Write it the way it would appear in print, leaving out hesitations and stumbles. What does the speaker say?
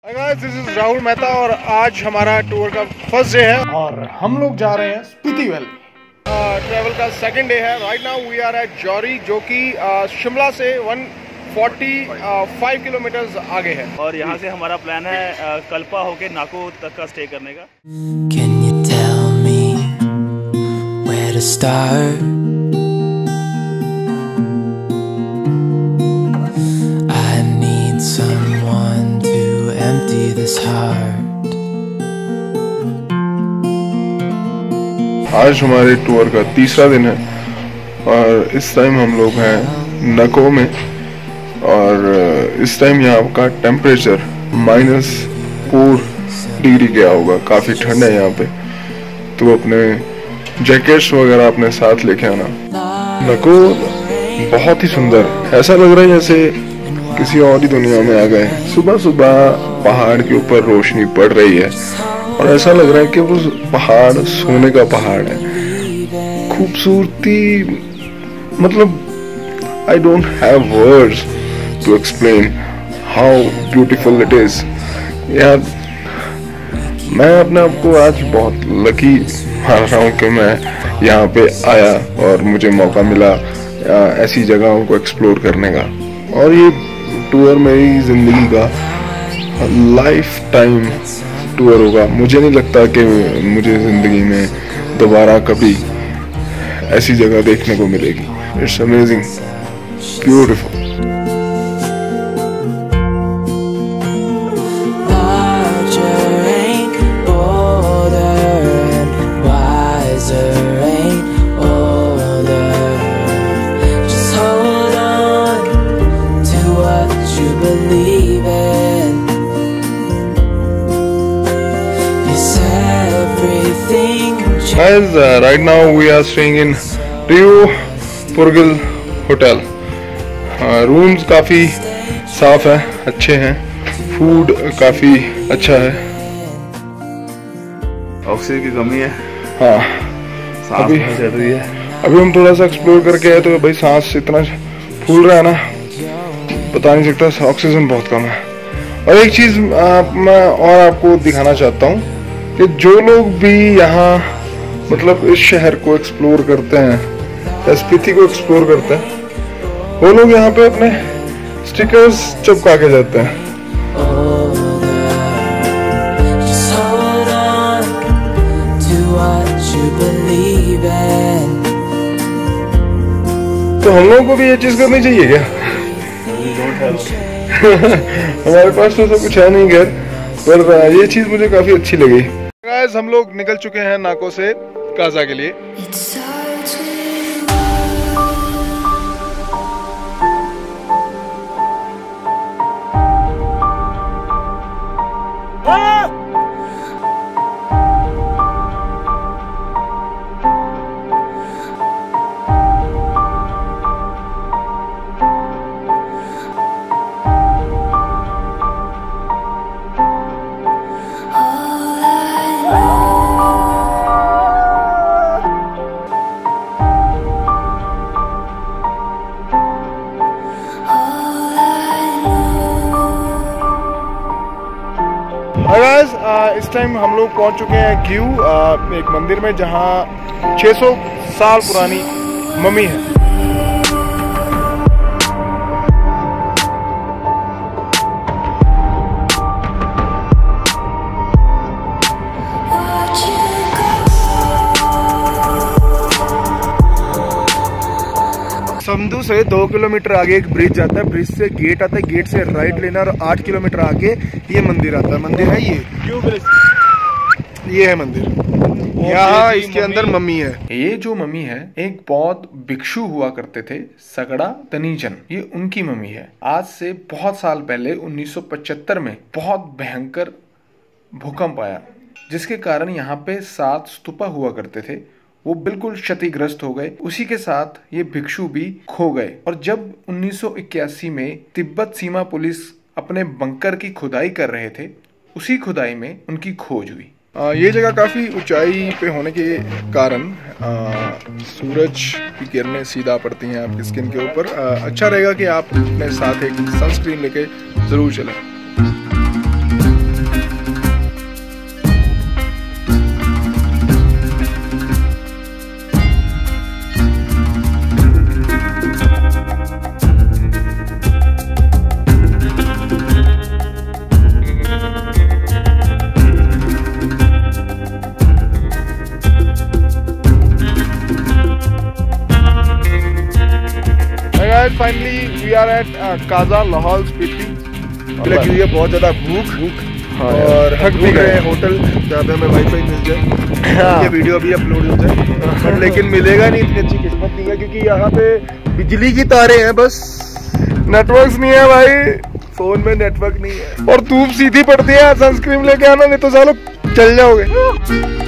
Hi guys, this is Rahul Mehta और आज हमारा टूर का फर्स्ट डे है और हम लोग जा रहे हैं स्पीति वैली। ट्रैवल का सेकंड डे है। Right now we are at Jeori, जो कि शिमला से 145 किलोमीटर आगे है और यहाँ से हमारा प्लान है कल्पा होके नाको तक का स्टे करने का। Can you tell me where to start? I need someone to empty this heart. आज हमारे टूर का तीसरा दिन है और इस टाइम हम लोग हैं नाको में और इस टाइम यहाँ का टेम्परेचर -4 डिग्री गया होगा। काफ़ी ठंड है यहाँ पे, तो अपने जैकेट्स वगैरह अपने साथ लेके आना। नाको बहुत ही सुंदर, ऐसा लग रहा है जैसे किसी और ही दुनिया में आ गए। सुबह सुबह पहाड़ के ऊपर रोशनी पड़ रही है और ऐसा लग रहा है कि वो पहाड़ सोने का पहाड़ है। खूबसूरती, मतलब I don't have words to explain how beautiful it is. यार, मैं अपने आप को आज बहुत लकी मान रहा हूँ कि मैं यहाँ पे आया और मुझे मौका मिला ऐसी जगहों को एक्सप्लोर करने का। और ये टूर मेरी ज़िंदगी का लाइफ टाइम टूर होगा। मुझे नहीं लगता कि मुझे ज़िंदगी में दोबारा कभी ऐसी जगह देखने को मिलेगी। It's amazing, beautiful. Guys, right now we are staying in Rio Purgil Hotel. Rooms काफ़ी साफ है, अच्छे हैं, फूड काफ़ी अच्छा है। ऑक्सीजन की कमी है। हाँ, अभी चल रही है। अभी हम थोड़ा सा एक्सप्लोर करके आए तो भाई सांस इतना फूल रहा है ना, बता नहीं सकता। ऑक्सीजन बहुत कम है। और एक चीज़ मैं और आपको दिखाना चाहता हूँ कि जो लोग भी यहाँ मतलब इस शहर को एक्सप्लोर करते हैं, स्पीति को एक्सप्लोर करते हैं, वो लोग यहाँ पे अपने स्टिकर्स चिपका के जाते हैं। तो हम लोगों को भी ये चीज करनी चाहिए क्या? हमारे पास तो सब कुछ है नहीं घर, पर ये चीज मुझे काफी अच्छी लगी। गाइस, हम लोग निकल चुके हैं नाको से काजा के लिए। इस टाइम हम लोग पहुंच चुके हैं क्यू एक मंदिर में, जहां 600 साल पुरानी मम्मी है। समदू से 2 किलोमीटर आगे एक ब्रिज जाता है, ब्रिज से गेट आता है, गेट से राइट लेना और 8 किलोमीटर आगे ये मंदिर आता है। मंदिर है ये है मंदिर। यहाँ इसके अंदर मम्मी है। ये जो मम्मी है एक बौद्ध भिक्षु हुआ करते थे, सगड़ा तनीजन, ये उनकी मम्मी है। आज से बहुत साल पहले 1975 में बहुत भयंकर भूकंप आया, जिसके कारण यहाँ पे 7 स्तूपा हुआ करते थे, वो बिल्कुल क्षतिग्रस्त हो गए। उसी के साथ ये भिक्षु भी खो गए। और जब 1981 में तिब्बत सीमा पुलिस अपने बंकर की खुदाई कर रहे थे, उसी खुदाई में उनकी खोज हुई। ये जगह काफ़ी ऊंचाई पे होने के कारण सूरज की किरणें सीधा पड़ती हैं आपकी स्किन के ऊपर। अच्छा रहेगा कि आप अपने साथ एक सनस्क्रीन लेके ज़रूर चलें। Are at Kaza Lahaul Spiti. लगी हुई है बहुत ज्यादा भूख हाँ, और थक भी गए होटल जहाँ पे हमें वाईफाई मिल जाए, ये वीडियो भी अपलोड हो जाए, लेकिन मिलेगा नहीं, इतनी अच्छी किस्मत नहीं है क्योंकि यहाँ पे बिजली की तारें हैं, बस नेटवर्क नहीं है भाई, फोन में नेटवर्क नहीं है। और धूप सीधी पड़ती है, सनस्क्रीन लेके आना नहीं तो सालों चल जाओगे।